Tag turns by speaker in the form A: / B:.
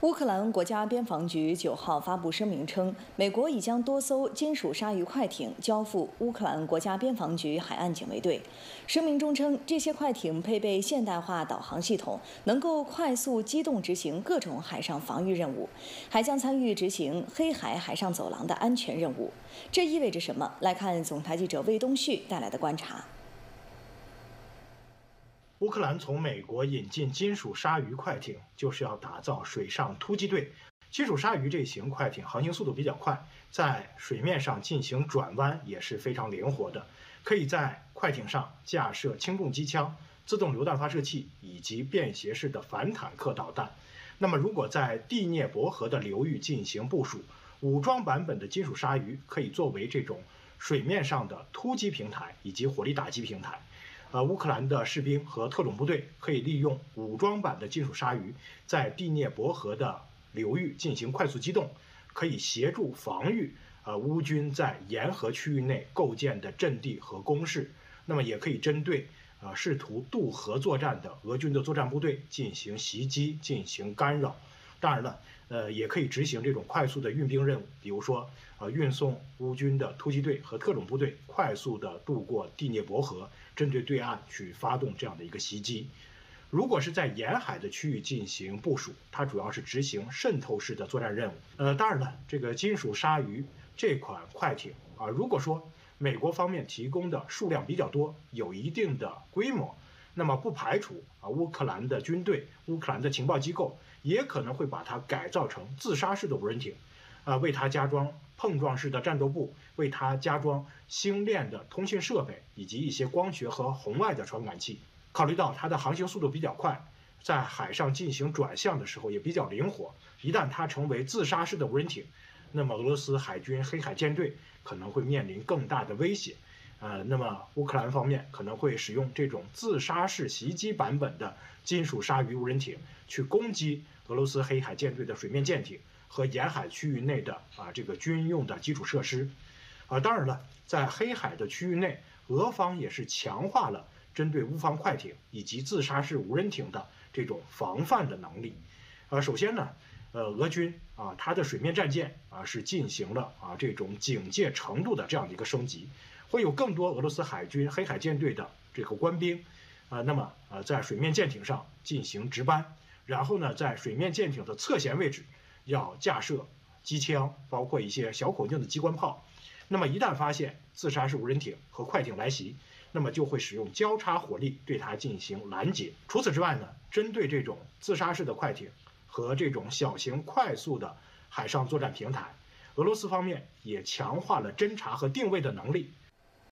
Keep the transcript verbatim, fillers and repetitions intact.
A: 乌克兰国家边防局九号发布声明称，美国已将多艘金属鲨鱼快艇交付乌克兰国家边防局海岸警卫队。声明中称，这些快艇配备现代化导航系统，能够快速机动执行各种海上防御任务，还将参与执行黑海海上走廊的安全任务。这意味着什么？来看总台记者魏东旭带来的观察。
B: 乌克兰从美国引进金属鲨鱼快艇，就是要打造水上突击队。金属鲨鱼这型快艇航行速度比较快，在水面上进行转弯也是非常灵活的，可以在快艇上架设轻重机枪、自动榴弹发射器以及便携式的反坦克导弹。那么，如果在第聂伯河的流域进行部署，武装版本的金属鲨鱼可以作为这种水面上的突击平台以及火力打击平台。 呃，乌克兰的士兵和特种部队可以利用武装版的金属鲨鱼，在第聂伯河的流域进行快速机动，可以协助防御呃乌军在沿河区域内构建的阵地和工事。那么，也可以针对呃试图渡河作战的俄军的作战部队进行袭击、进行干扰。当然了，呃，也可以执行这种快速的运兵任务，比如说，呃，运送乌军的突击队和特种部队快速的渡过第聂伯河，针对对岸去发动这样的一个袭击。如果是在沿海的区域进行部署，它主要是执行渗透式的作战任务。呃，当然了，这个金属鲨鱼这款快艇啊，如果说美国方面提供的数量比较多，有一定的规模。 那么不排除啊，乌克兰的军队、乌克兰的情报机构也可能会把它改造成自杀式的无人艇，啊，为它加装碰撞式的战斗部，为它加装星链的通信设备以及一些光学和红外的传感器。考虑到它的航行速度比较快，在海上进行转向的时候也比较灵活，一旦它成为自杀式的无人艇，那么俄罗斯海军黑海舰队可能会面临更大的威胁。 呃，那么乌克兰方面可能会使用这种自杀式袭击版本的金属鲨鱼无人艇去攻击俄罗斯黑海舰队的水面舰艇和沿海区域内的啊这个军用的基础设施。啊，当然了，在黑海的区域内，俄方也是强化了针对乌方快艇以及自杀式无人艇的这种防范的能力。呃，首先呢，呃，俄军啊，它的水面战舰啊是进行了啊这种警戒程度的这样的一个升级。 会有更多俄罗斯海军黑海舰队的这个官兵，啊、呃，那么呃，在水面舰艇上进行值班，然后呢，在水面舰艇的侧舷位置要架设机枪，包括一些小口径的机关炮。那么一旦发现自杀式无人艇和快艇来袭，那么就会使用交叉火力对它进行拦截。除此之外呢，针对这种自杀式的快艇和这种小型快速的海上作战平台，俄罗斯方面也强化了侦察和定位的能力。